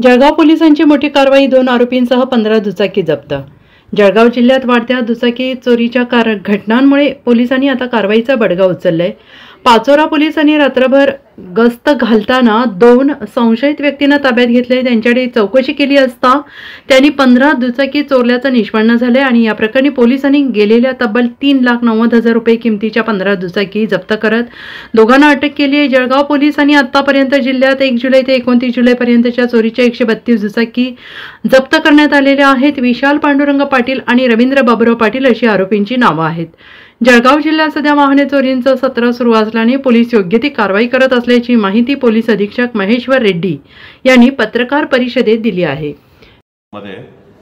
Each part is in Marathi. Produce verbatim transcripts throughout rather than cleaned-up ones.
जळगाव पोलिसांची मोठी कारवाई, दोन आरोपींसह पंधरा दुचाकी जप्त। जळगाव जिल्ह्यात वाढत्या दुचाकी चोरीच्या कार घटनांमुळे पोलिसांनी आता कारवाईचा बडगा उचललाय। पाचोरा पोलिसांनी रात्रभर गस्त घालताना दोन संशयित व्यक्तींना ताब्यात घेतले। त्यांच्याकडे चौकशी केली असता त्यांनी पंधरा दुचाकी चोरल्याचं निष्पन्न झाले आणि या प्रकरणी पोलिसांनी गेलेल्या तब्बल तीन लाख नव्वद हजार रुपये किमतीच्या पंधरा दुचाकी जप्त करत दोघांना अटक केली आहे। जळगाव पोलिसांनी आतापर्यंत जिल्ह्यात एक जुलै ते एकोणतीस जुलै पर्यंतच्या चोरीच्या एकशे बत्तीस दुचाकी जप्त करण्यात आलेल्या आहेत। विशाल पांडुरंग पाटील आणि रवींद्र बाबुराव पाटील अशी आरोपींची नावं आहेत। जळगाव जिल्ह्यात सध्या वाहने चोरींचं सत्र सुरू असल्याने पोलीस योग्य ती कारवाई करत असल्याची माहिती पोलीस अधीक्षक महेश्वर रेड्डी यांनी पत्रकार परिषदेत दिली आहे। मध्ये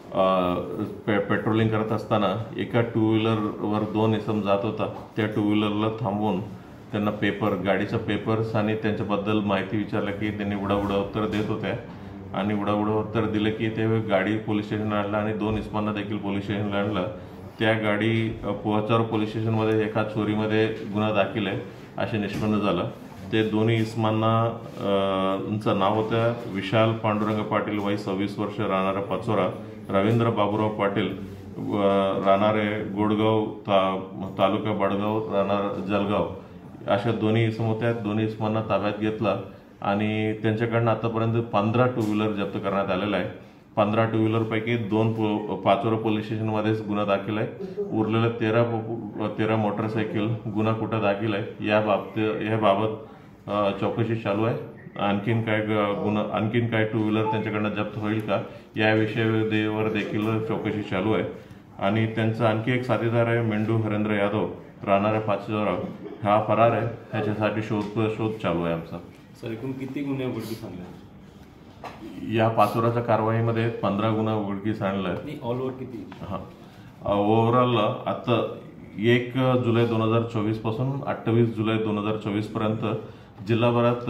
पे, पेट्रोलिंग करत असताना एका टू व्हीलरवर दोन इसम जात होता। त्या टू व्हीलरला थांबवून त्यांना पेपर गाडीचा पेपर्स आणि त्यांच्याबद्दल माहिती विचारलं की त्यांनी उडाउडा उत्तर देत होते आणि उडाउडा उत्तर दिलं की ते गाडी पोलीस स्टेशनला आणलं आणि दोन इसमांना देखील पोलीस स्टेशनला आणलं। त्या गाडी पोचार पोलीस स्टेशनमध्ये एका चोरीमध्ये गुन्हा दाखल आहे असे निष्पन्न झालं। ते दोन्ही इसमांना चं नाव होतं विशाल पांडुरंग पाटील, वय सव्वीस वर्ष, राहणारा पाचोरा, रवींद्र बाबुराव पाटील राहणारे गोडगाव ता, तालुका बडगाव, राहणार जळगाव, अशा दोन्ही इसम होत्या। दोन्ही इसमांना ताब्यात घेतला आणि त्यांच्याकडनं आतापर्यंत पंधरा टू व्हीलर जप्त करण्यात आलेला आहे। पंधरा टू व्हीलर पैकी दोन पाचोरा पोलीस स्टेशनमध्येच गुन्हा दाखल आहे। उरलेल्या तेरा तेरा मोटरसायकल गुन्हा कुठं दाखल आहे या बाबत या बाबत चौकशी चालू आहे। आणखीन काय गुन्हा आणखीन काय टू व्हीलर त्यांच्याकडनं जप्त होईल का या विषयावर देखील चौकशी चालू आहे। आणि त्यांचा आणखी एक साथीदार आहे मेंढू हरेंद्र यादव, राहणारा पाचोरा, हा फरार आहे। ह्याच्यासाठी शोध शोध चालू आहे आमचा। सर, एकूण किती गुन्हे उघडकीस आणले या पाचोराच्या कारवाईमध्ये? पंधरा गुन्हा उघडकीस आणलाय। ऑल ओव्हर किती? हां, ओव्हरऑल आता एक जुलै दोन हजार चोवीस पासून अठ्ठावीस जुलै दोन हजार चोवीस पर्यंत जिल्हाभरात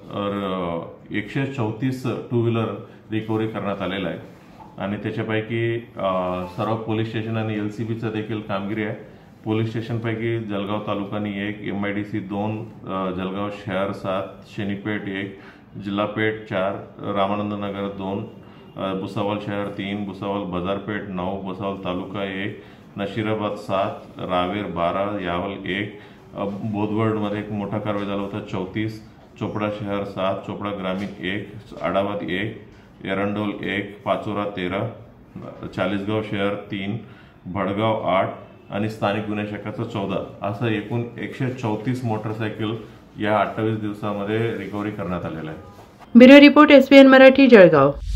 एकशे चौतीस टू व्हीलर रिकव्हरी करण्यात आलेला आहे आणि त्याच्यापैकी सर्व पोलीस स्टेशन आणि एल सी बीचं देखील कामगिरी आहे। पोलीस स्टेशनपैकी जळगाव तालुकानी एक, एम आय डी सी दोन, जळगाव शहर सात, शेनीपेठ एक, जिल्हा पेठ चार, रामानंद नगर दोन, भुसावळ शहर तीन, भुसावळ बाजारपेठ नऊ, भुसावळ तालुका एक, नशिराबाद सात, रावेर बारा, यावल एक, बोदवडमध्ये एक मोठा कारवाई झाला होता चौतीस, चोपडा शहर सात, चोपडा ग्रामीण एक, आडाबाद एक, एरंडोल एक, पाचोरा तेरा, चाळीसगाव शहर तीन, भडगाव आठ आणि स्थानिक गुन्हे शाखाचं चौदा, असं एकूण एकशे चौतीस मोटरसायकल या अठ्ठावीस दिवसामध्ये रिकव्हरी करण्यात आलेला आहे। Bureau report, S B N Marathi, Jalgaon.